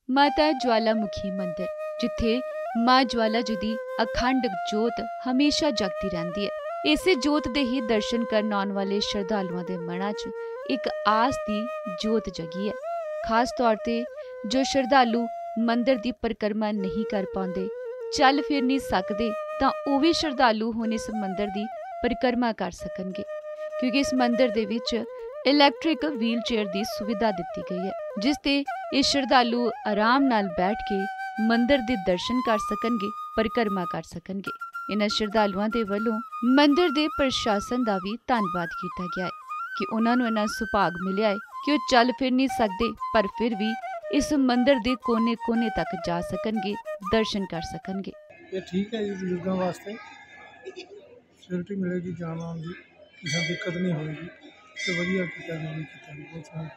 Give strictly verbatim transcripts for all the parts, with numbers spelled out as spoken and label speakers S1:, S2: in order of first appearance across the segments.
S1: ਮਾਤਾ ਜਵਾਲਾਮੁਖੀ ਮੰਦਿਰ, ਜਿੱਥੇ ਮਾਂ ਜਵਾਲਾ ਜੀ ਦੀ ਅਖੰਡ ਜੋਤ ਹਮੇਸ਼ਾ ਜਗਦੀ ਰਹਿੰਦੀ ਹੈ। ਇਸੇ ਜੋਤ ਦੇ ਹੀ ਦਰਸ਼ਨ ਕਰਨ ਆਉਣ ਵਾਲੇ ਸ਼ਰਧਾਲੂਆਂ ਦੇ ਮਨਾਂ 'ਚ ਇੱਕ ਆਸ ਦੀ ਜੋਤ ਜਗੀ ਹੈ। ਖਾਸ ਤੌਰ ਤੇ ਜੋ ਸ਼ਰਧਾਲੂ ਮੰਦਿਰ ਦੀ ਪਰਿਕਰਮਾ ਨਹੀਂ ਕਰ ਪਾਉਂਦੇ, ਚੱਲ ਫਿਰ ਨਹੀਂ ਸਕਦੇ, ਤਾਂ ਉਹ ਵੀ ਸ਼ਰਧਾਲੂ ਹੁਣ ਇਸ ਮੰਦਿਰ ਦੀ ਪਰਿਕਰਮਾ ਕਰ ਸਕਣਗੇ, ਕਿਉਂਕਿ ਇਸ ਮੰਦਿਰ ਦੇ ਵਿੱਚ ਇਲੈਕਟ੍ਰਿਕ ਵੀਲ ਚੇਅਰ ਦੀ ਸੁਵਿਧਾ ਦਿੱਤੀ ਗਈ ਹੈ, ਜਿਸ ਤੇ ਇਹ ਸ਼ਰਧਾਲੂ ਆਰਾਮ ਨਾਲ ਬੈਠ ਕੇ ਮੰਦਿਰ ਦੇ ਦਰਸ਼ਨ ਕਰ ਸਕਣਗੇ, ਪਰਿਕਰਮਾ ਕਰ ਸਕਣਗੇ। ਇਹਨਾਂ ਸ਼ਰਧਾਲੂਆਂ ਦੇ ਵੱਲੋਂ ਮੰਦਿਰ ਦੇ ਪ੍ਰਸ਼ਾਸਨ ਦਾ ਵੀ ਧੰਨਵਾਦ ਕੀਤਾ ਗਿਆ ਹੈ ਕਿ ਉਹਨਾਂ ਨੂੰ ਇਹਨਾਂ ਸੁਭਾਗ ਮਿਲਿਆ ਹੈ ਕਿ ਉਹ ਚੱਲ ਫਿਰ ਨਹੀਂ ਸਕਦੇ, ਪਰ ਫਿਰ ਵੀ ਇਸ ਮੰਦਿਰ ਦੇ ਕੋਨੇ-ਕੋਨੇ ਤੱਕ ਜਾ ਸਕਣਗੇ, ਦਰਸ਼ਨ ਕਰ ਸਕਣਗੇ।
S2: ਇਹ ਠੀਕ ਹੈ ਜੀ, ਬਜ਼ੁਰਗਾਂ ਵਾਸਤੇ ਫੈਸਿਲਿਟੀ ਮਿਲੇਗੀ, ਜਾਣ ਆਉਣ ਦੀ ਕਿਸੇ ਨੂੰ ਦਿੱਕਤ ਨਹੀਂ ਹੋਏਗੀ ਤੇ ਵਧੀਆ ਕੀਤਾ ਜੀ, ਕੀਤਾ ਜੀ, ਬਹੁਤ ਸੋਹਣਾ।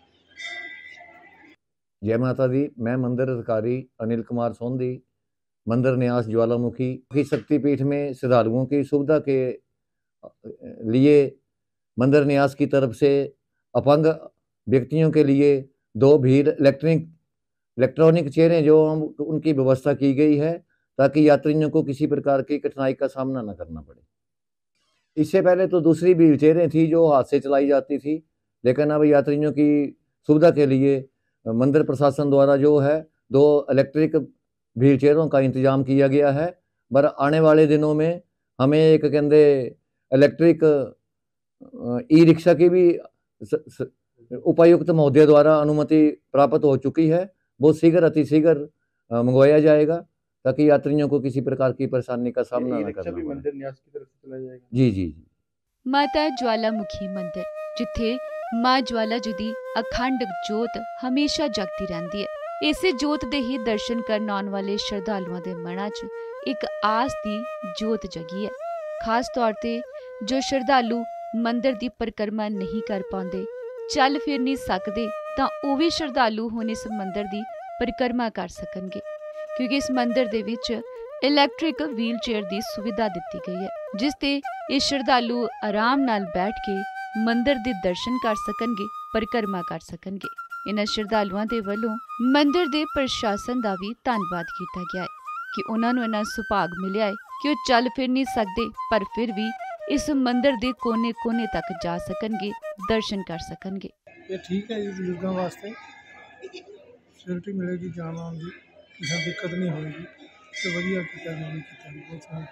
S3: जय माता दी। मैं मंदिर अधिकारी अनिल कुमार सोंधी, मंदिर न्यास ज्वालामुखी की शक्तिपीठ में श्रद्धालुओं की सुविधा के लिए मंदिर न्यास की तरफ से अपंग व्यक्तियों के लिए दो भीड़ इलेक्ट्रिक इलेक्ट्रॉनिक चेयरें जो हम उनकी व्यवस्था की गई है, ताकि यात्रियों को किसी प्रकार की कठिनाई का सामना न करना पड़े। इससे पहले तो दूसरी भीड़ चेयरें थी जो हाथ से चलाई जाती थी, लेकिन अब यात्रियों की सुविधा के लिए मंदिर प्रशासन द्वारा जो है दो इलेक्ट्रिक व्हील चेयरों का इंतजाम किया गया है। पर आने वाले दिनों में हमें एक कहते इलेक्ट्रिक ई रिक्शा की भी उपायुक्त महोदय द्वारा अनुमति प्राप्त हो चुकी है। वो शीघ्र अतिशीघ्र मंगवाया जाएगा, ताकि यात्रियों को किसी प्रकार की परेशानी का सामना न करना पड़े।
S2: मंदिर न्यास की तरफ से चला जाएगा।
S3: जी जी जी।
S1: ਮਾਤਾ ਜਵਾਲਾਮੁਖੀ ਮੰਦਿਰ, ਜਿੱਥੇ ਮਾਂ ਜਵਾਲਾ ਜੀ ਦੀ ਅਖੰਡ ਜੋਤ ਹਮੇਸ਼ਾ ਜਗਦੀ ਰਹਿੰਦੀ ਹੈ। ਇਸੇ ਜੋਤ ਦੇ ਹੀ ਦਰਸ਼ਨ ਕਰਨ ਆਉਣ ਵਾਲੇ ਸ਼ਰਧਾਲੂਆਂ ਦੇ ਮਨਾਂ 'ਚ ਇੱਕ ਆਸ ਦੀ ਜੋਤ ਜਗੀ ਹੈ। ਖਾਸ ਤੌਰ ਤੇ ਜੋ ਸ਼ਰਧਾਲੂ ਮੰਦਿਰ ਦੀ ਪਰਿਕਰਮਾ ਨਹੀਂ ਕਰ ਪਾਉਂਦੇ, ਚੱਲ ਫਿਰ ਨਹੀਂ ਸਕਦੇ, ਤਾਂ ਉਹ ਵੀ ਸ਼ਰਧਾਲੂ ਹੁਣ ਇਸ ਮੰਦਿਰ ਦੀ ਪਰਿਕਰਮਾ ਕਰ ਸਕਣਗੇ, ਕਿਉਂਕਿ ਇਸ ਮੰਦਿਰ ਦੇ ਵਿੱਚ ਇਲੈਕਟ੍ਰਿਕ ਵੀਲ ਚੇਅਰ ਦੀ ਸੁਵਿਧਾ ਦਿੱਤੀ ਗਈ ਹੈ, ਜਿਸ ਤੇ ਇਹ ਸ਼ਰਧਾਲੂ ਆਰਾਮ ਨਾਲ ਬੈਠ ਕੇ ਮੰਦਿਰ ਦੇ ਦਰਸ਼ਨ ਕਰ ਸਕਣਗੇ, ਪਰਿਕਰਮਾ ਕਰ ਸਕਣਗੇ। ਇਹਨਾਂ ਸ਼ਰਧਾਲੂਆਂ ਦੇ ਵੱਲੋਂ ਮੰਦਿਰ ਦੇ ਪ੍ਰਸ਼ਾਸਨ ਦਾ ਵੀ ਧੰਨਵਾਦ ਕੀਤਾ ਗਿਆ ਹੈ ਕਿ ਉਹਨਾਂ ਨੂੰ ਇਹਨਾਂ ਸੁਭਾਗ ਮਿਲਿਆ ਹੈ ਕਿ ਉਹ ਚੱਲ ਫਿਰ ਨਹੀਂ ਸਕਦੇ, ਪਰ ਫਿਰ ਵੀ ਇਸ ਮੰਦਿਰ ਦੇ ਕੋਨੇ-ਕੋਨੇ ਤੱਕ ਜਾ ਸਕਣਗੇ, ਦਰਸ਼ਨ ਕਰ ਸਕਣਗੇ।
S2: ਇਹ ਠੀਕ ਹੈ ਜੀ, ਬਜ਼ੁਰਗਾਂ ਵਾਸਤੇ ਫੈਸਿਲਿਟੀ ਮਿਲੇਗੀ, ਜਾਣ ਆਉਣ ਦੀ ਕਿਸੇ ਨੂੰ ਦਿੱਕਤ ਨਹੀਂ ਹੋਏਗੀ ਤੇ ਵਧੀਆ ਕੀਤਾ ਜੀ, ਕੀਤਾ ਜੀ, ਬਹੁਤ ਸੋਹਣਾ।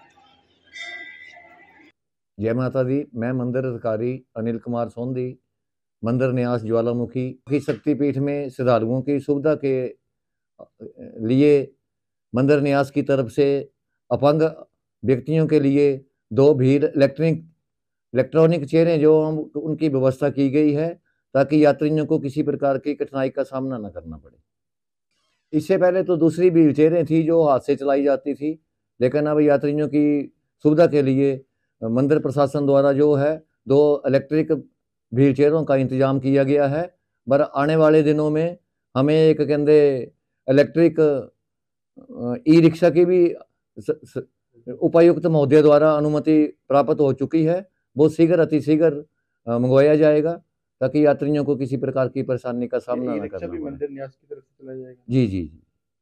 S3: जय माता दी। मैं मंदिर अधिकारी अनिल कुमार सोंधी, मंदिर न्यास ज्वालामुखी की शक्तिपीठ में श्रद्धालुओं की सुविधा के लिए मंदिर न्यास की तरफ से अपंग व्यक्तियों के लिए दो भीड़ इलेक्ट्रिक इलेक्ट्रॉनिक चेयरें जो हम उनकी व्यवस्था की गई है, ताकि यात्रियों को किसी प्रकार की कठिनाई का सामना न करना पड़े। इससे पहले तो दूसरी भीड़ चेयरें थी जो हाथ से चलाई जाती थी, लेकिन अब यात्रियों की सुविधा के लिए मंदिर प्रशासन द्वारा जो है दो इलेक्ट्रिक व्हील चेयरों का इंतजाम किया गया है। पर आने वाले दिनों में हमें एक कहते इलेक्ट्रिक ई रिक्शा की भी उपायुक्त महोदय द्वारा अनुमति प्राप्त हो चुकी है। वो शीघ्र अतिशीघ्र मंगवाया जाएगा, ताकि यात्रियों को किसी प्रकार की परेशानी का सामना न करना पड़े।
S2: मंदिर न्यास की तरफ से चला जाएगा।
S3: जी जी जी।